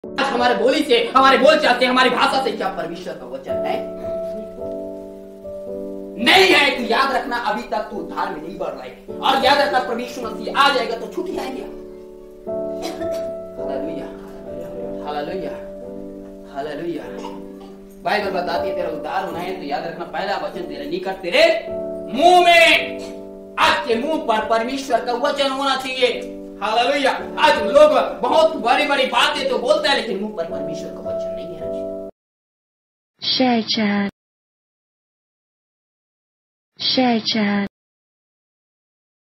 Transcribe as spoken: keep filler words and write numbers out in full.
आज हमारे बोली से, हमारे बोलचाल से, हमारी भाषा से क्या परमेश्वर का वचन है? नहीं है तो याद रखना, अभी तक तू उद्धार में नहीं बढ़ रहा है। और याद रखना, परमेश्वर मसीह आ जाएगा तो छूट जाएंगे। Hallelujah, hallelujah, hallelujah. बाइबल बताती है तेरा उद्धार होना है तो याद रखना, पहला वचन तेरे निकट, तेरे मुंह में, आपके मुंह पर परमेश्वर का वचन होना चाहिए। हालेलुया। आज लोग बहुत बड़ी बड़ी बातें तो बोलते हैं लेकिन मुंह पर परमेश्वर का वचन नहीं है। Share chat. Share chat.